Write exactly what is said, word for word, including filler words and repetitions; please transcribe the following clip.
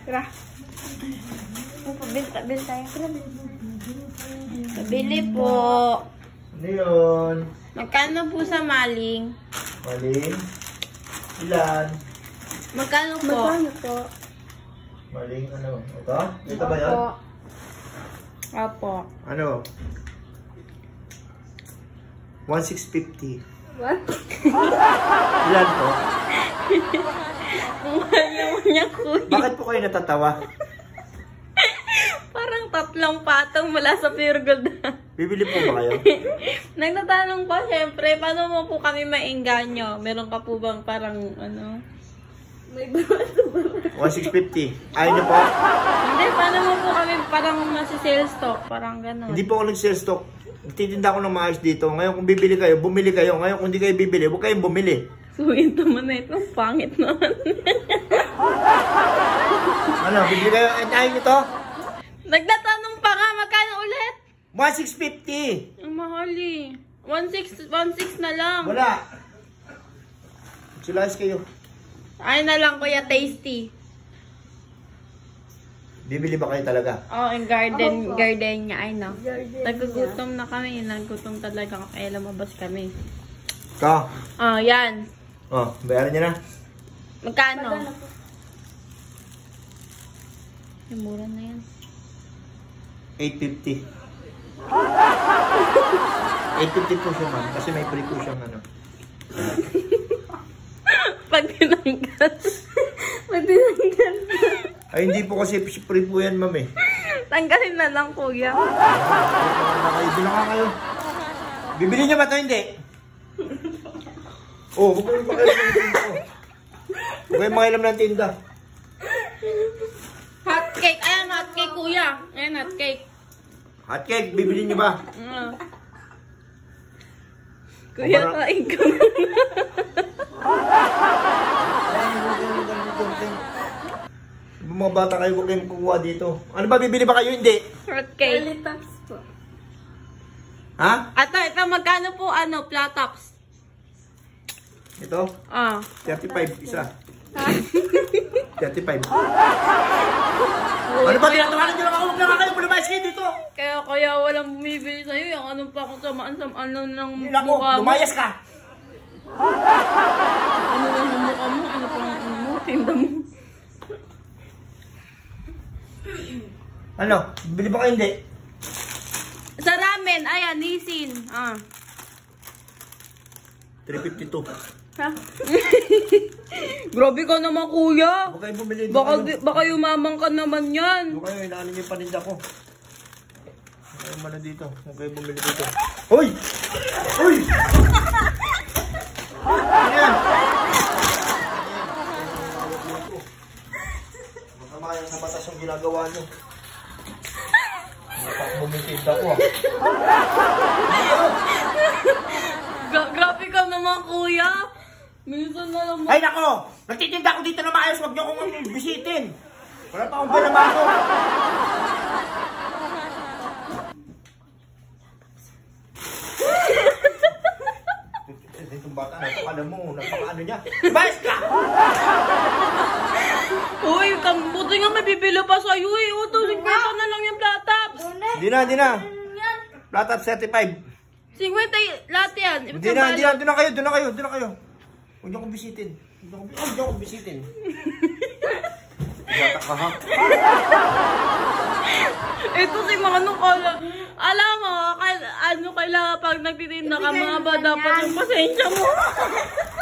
Tara. Pabil, pabil tayo. Pabili po. Ano yun? Magkano po sa maling? Maling? Ilan? Magkano po? Magkano po? Maling ano? Ito? Ito ba yun? Opo. Opo. Ano? one six fifty. What? Ilan po? Ayaw niya, kuya. Bakit po kayo natatawa? Parang tatlong patong mula sa Pure Gold. Bibili po ba kayo? Nagtatanong pa, syempre, paano mo po kami maingganyo? Meron ka po bang parang, ano? May one six fifty. Ayaw niyo po? Hindi, paano mo po kami parang masi-sales stock? Parang gano'n. Hindi po ako nag-sell stock. Titinda ko ng maayos dito. Ngayon kung bibili kayo, bumili kayo. Ngayon kung hindi kayo bibili, huwag kayong bumili. Suwin naman na ito. Pangit naman. Ano, bibili kayo? Ayaw niyo to? Nagtatanong pa nga, magkano ulit? one six fifty. Ang mahal eh. one six na lang. Wala. Sulayas kayo. Ay na lang, Kuya Tasty. Bibili ba kayo talaga? Oh, yung garden, garden niya. Ay, no. Nagugutom na kami. Nagugutom talaga. Kaya lumabas kami. Ka? Oh, yan. Oh, bayaran niya na. Magkano? Yung mura na yan. eight fifty. eight fifty po siya, man. Kasi may free po siyang ano. Pag tinanggal. Pag tinanggal. Ay, hindi po kasi free po yan, ma'am eh. Tanggalin na lang, kuya. Nakaibi na nga kayo. Bibili niyo ba ito? Hindi. Oh, huwag kayong makialam ng tinda ko. Huwag kayong makialam ng tinda. Hot cake. Ayan, hot cake, kuya. Ayan, hot cake. Hot cake, bibili niyo ba? Uh. Kuya, kain ka muna. Mga bata kayo, huwag kayong kukuha dito. Ano ba, bibili ba kayo? Hindi. Hot cake. Lollipops po. Ha? Ato, ito, magkano po, ano, platops? Ito? Ah. thirty-five isa. Ha? thirty-five. Ano ba, tinatawanan nyo lang ako? Huwag na nga kayo, lumayas kayo dito. Kaya, kaya walang bumibili sa'yo. Yung anong pa kung samaan sa ano ng Nako, mukha mo. lumayas ka. Ano lang ang mukha mo? Ano pa ang ano mo? Tinda mo. Ano? Bibili ba kayo? Hindi. Sa ramen, ayan, Nissin. Ah. three fifty-two. Ha? Grabe ka naman, kuya. Huwag kayong bumili dito. Baka, baka yumamang ka naman yan. Huwag kayo, inaanin niyo yung paninda ko. Huwag kayong mana dito. Huwag kayong bumili dito. Hoy! Hoy! Ano yan? Baka makayang sa batas yung ginagawa niyo. Baka bumitinda ko ah. Gra grabe ka naman, kuya. Minsan na lang. Ay nako! Nagtitinda ko dito na maayos. Huwag niyo akong bisitin. Wala pa akong balabaso. Itong bata, napakala mo. Napakaano niya. Bayas ka! Uy, buti nga may bibili pa sa'yo eh. Uto, sigwenta na lang yung platops. Hindi na, hindi na. Flat up thirty-five. Sigwenta lahat yan. Hindi na, hindi na. Doon na kayo, doon na kayo, doon na kayo. Huwag niyo akong bisitin. Huwag niyo akong bisitin. Bata ka ha? Ito si mga ano kala. Alam mo, kay, ano kailangan pag nagtitinda ka mga ba dapat yung pasensya mo.